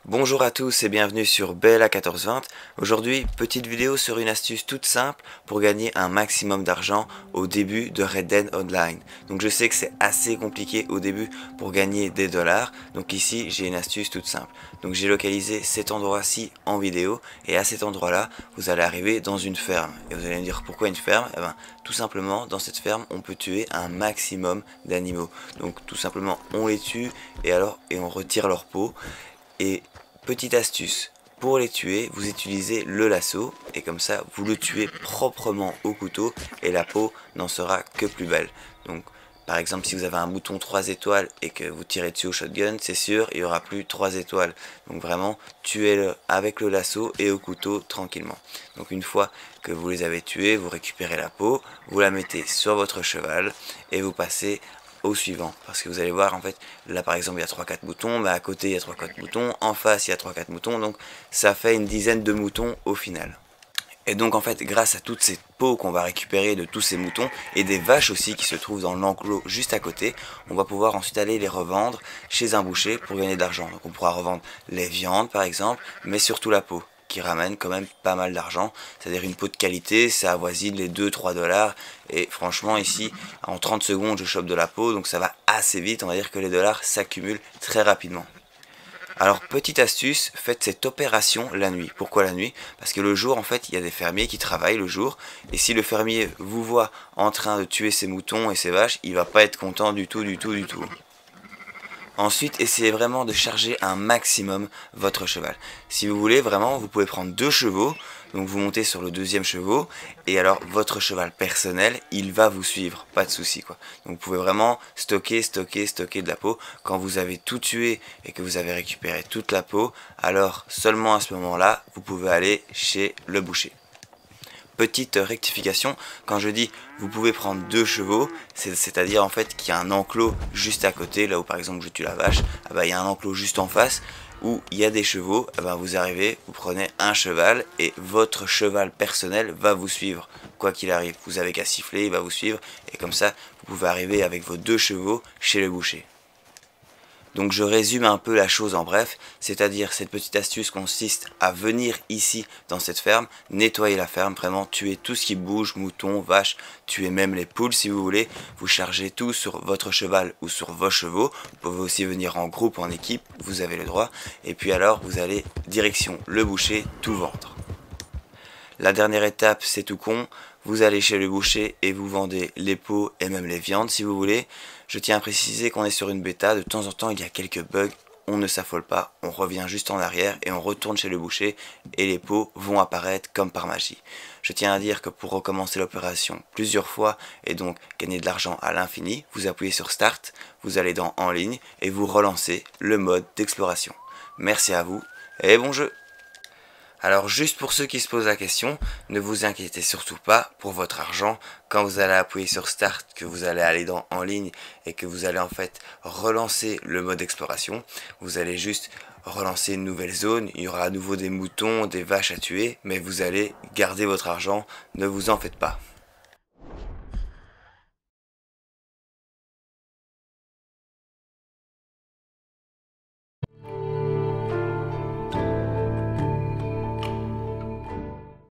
Bonjour à tous et bienvenue sur BLA1420. Aujourd'hui, petite vidéo sur une astuce toute simple pour gagner un maximum d'argent au début de Red Dead Online. Donc je sais que c'est assez compliqué au début pour gagner des dollars. Donc ici, j'ai une astuce toute simple. Donc j'ai localisé cet endroit-ci en vidéo et à cet endroit-là, vous allez arriver dans une ferme. Et vous allez me dire pourquoi une ferme? Eh ben, tout simplement, dans cette ferme, on peut tuer un maximum d'animaux. Donc tout simplement, on les tue et on retire leur peau. Et petite astuce, pour les tuer, vous utilisez le lasso et comme ça, vous le tuez proprement au couteau et la peau n'en sera que plus belle. Donc, par exemple, si vous avez un mouton 3 étoiles et que vous tirez dessus au shotgun, c'est sûr, il n'y aura plus 3 étoiles. Donc vraiment, tuez-le avec le lasso et au couteau tranquillement. Donc une fois que vous les avez tués, vous récupérez la peau, vous la mettez sur votre cheval et vous passez au suivant, parce que vous allez voir en fait là par exemple il y a 3-4 moutons, mais à côté il y a 3-4 moutons, en face il y a 3-4 moutons, donc ça fait une dizaine de moutons au final. Et donc en fait grâce à toutes ces peaux qu'on va récupérer de tous ces moutons et des vaches aussi qui se trouvent dans l'enclos juste à côté, on va pouvoir ensuite aller les revendre chez un boucher pour gagner de l'argent. Donc on pourra revendre les viandes par exemple, mais surtout la peau qui ramène quand même pas mal d'argent, c'est-à-dire une peau de qualité, ça avoisine les 2-3 dollars, et franchement ici, en 30 secondes je chope de la peau, donc ça va assez vite, on va dire que les dollars s'accumulent très rapidement. Alors petite astuce, faites cette opération la nuit. Pourquoi la nuit? Parce que le jour en fait il y a des fermiers qui travaillent le jour, et si le fermier vous voit en train de tuer ses moutons et ses vaches, il va pas être content du tout. Ensuite, essayez vraiment de charger un maximum votre cheval. Si vous voulez vraiment, vous pouvez prendre 2 chevaux, donc vous montez sur le deuxième cheval, et alors votre cheval personnel, il va vous suivre, pas de souci quoi. Donc vous pouvez vraiment stocker de la peau. Quand vous avez tout tué et que vous avez récupéré toute la peau, alors seulement à ce moment-là, vous pouvez aller chez le boucher. Petite rectification, quand je dis vous pouvez prendre 2 chevaux, c'est-à-dire en fait qu'il y a un enclos juste à côté, là où par exemple je tue la vache, il y a un enclos juste en face où il y a des chevaux, vous arrivez, vous prenez un cheval et votre cheval personnel va vous suivre, quoi qu'il arrive. Vous avez qu'à siffler, il va vous suivre et comme ça vous pouvez arriver avec vos 2 chevaux chez le boucher. Donc je résume un peu la chose en bref, c'est-à-dire cette petite astuce consiste à venir ici dans cette ferme, nettoyer la ferme, vraiment tuer tout ce qui bouge, moutons, vaches, tuer même les poules si vous voulez, vous chargez tout sur votre cheval ou sur vos chevaux, vous pouvez aussi venir en groupe, en équipe, vous avez le droit, et puis alors vous allez direction le boucher, tout vendre. La dernière étape, c'est tout con, vous allez chez le boucher et vous vendez les peaux et même les viandes si vous voulez. Je tiens à préciser qu'on est sur une bêta, de temps en temps il y a quelques bugs, on ne s'affole pas, on revient juste en arrière et on retourne chez le boucher et les peaux vont apparaître comme par magie. Je tiens à dire que pour recommencer l'opération plusieurs fois et donc gagner de l'argent à l'infini, vous appuyez sur Start, vous allez dans En ligne et vous relancez le mode d'exploration. Merci à vous et bon jeu! Alors juste pour ceux qui se posent la question, ne vous inquiétez surtout pas pour votre argent. Quand vous allez appuyer sur Start, que vous allez aller dans En ligne et que vous allez en fait relancer le mode exploration, vous allez juste relancer une nouvelle zone. Il y aura à nouveau des moutons, des vaches à tuer, mais vous allez garder votre argent, ne vous en faites pas.